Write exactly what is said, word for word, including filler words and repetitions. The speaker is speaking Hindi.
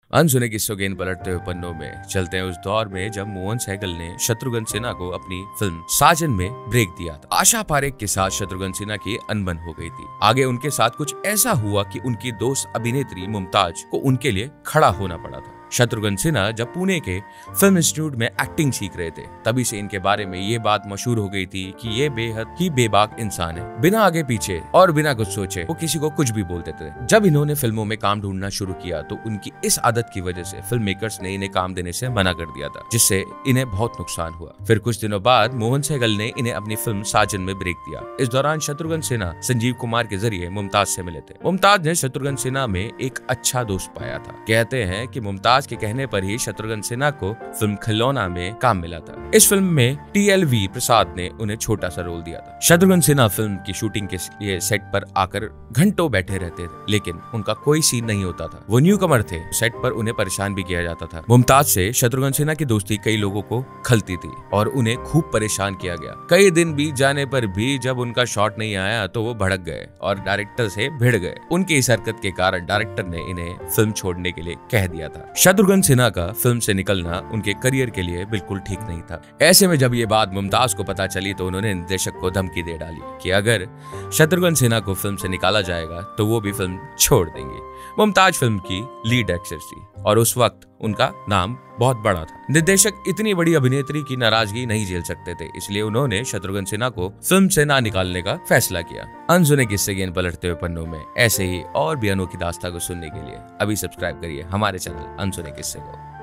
अनसुने किस्सों के इन पलटते हुए पन्नों में चलते हैं उस दौर में जब मोहन सहगल ने शत्रुघ्न सिन्हा को अपनी फिल्म साजन में ब्रेक दिया था। आशा पारेख के साथ शत्रुघ्न सिन्हा की अनबन हो गई थी। आगे उनके साथ कुछ ऐसा हुआ कि उनकी दोस्त अभिनेत्री मुमताज को उनके लिए खड़ा होना पड़ा था। शत्रुघ्न सिन्हा जब पुणे के फिल्म इंस्टीट्यूट में एक्टिंग सीख रहे थे, तभी से इनके बारे में ये बात मशहूर हो गई थी कि ये बेहद ही बेबाक इंसान है। बिना आगे पीछे और बिना कुछ सोचे वो किसी को कुछ भी बोल देते थे। जब इन्होंने फिल्मों में काम ढूंढना शुरू किया तो उनकी इस आदत की वजह से फिल्म मेकर्स ने इन्हें काम देने से मना कर दिया था, जिससे इन्हें बहुत नुकसान हुआ। फिर कुछ दिनों बाद मोहन सहगल ने इन्हें अपनी फिल्म साजन में ब्रेक दिया। इस दौरान शत्रुघ्न सिन्हा संजीव कुमार के जरिए मुमताज से मिले थे। मुमताज ने शत्रुघ्न सिन्हा में एक अच्छा दोस्त पाया था। कहते हैं कि मुमताज के कहने पर ही शत्रुघ्न सिन्हा को फिल्म खिलौना में काम मिला था। इस फिल्म में टी एल वी प्रसाद ने उन्हें छोटा सा रोल दिया था। शत्रुघ्न सिन्हा फिल्म की शूटिंग के लिए सेट पर आकर घंटों बैठे रहते थे, लेकिन उनका कोई सीन नहीं होता था। वो न्यू कमर थे, सेट पर उन्हें परेशान भी किया जाता था। मुमताज से शत्रुघ्न सिन्हा की दोस्ती कई लोगों को खलती थी और उन्हें खूब परेशान किया गया। कई दिन बीत जाने पर भी जब उनका शॉट नहीं आया तो वो भड़क गए और डायरेक्टर से भिड़ गए। उनकी इस हरकत के कारण डायरेक्टर ने इन्हें फिल्म छोड़ने के लिए कह दिया था। शत्रुघ्न सिन्हा का फिल्म से निकलना उनके करियर के लिए बिल्कुल ठीक नहीं था। ऐसे में जब ये बात मुमताज को पता चली तो उन्होंने निर्देशक को धमकी दे डाली कि अगर शत्रुघ्न सिन्हा को फिल्म से निकाला जाएगा तो वो भी फिल्म छोड़ देंगे। मुमताज फिल्म की लीड एक्ट्रेस थी और उस वक्त उनका नाम बहुत बड़ा था। निर्देशक इतनी बड़ी अभिनेत्री की नाराजगी नहीं झेल सकते थे, इसलिए उन्होंने शत्रुघ्न सिन्हा को फिल्म से ना निकालने का फैसला किया। अनसुने किस्से के इन पलटते हुए पन्नों में ऐसे ही और भी अनोखी दास्तां को सुनने के लिए अभी सब्सक्राइब करिए हमारे चैनल अनसुने किस्से को।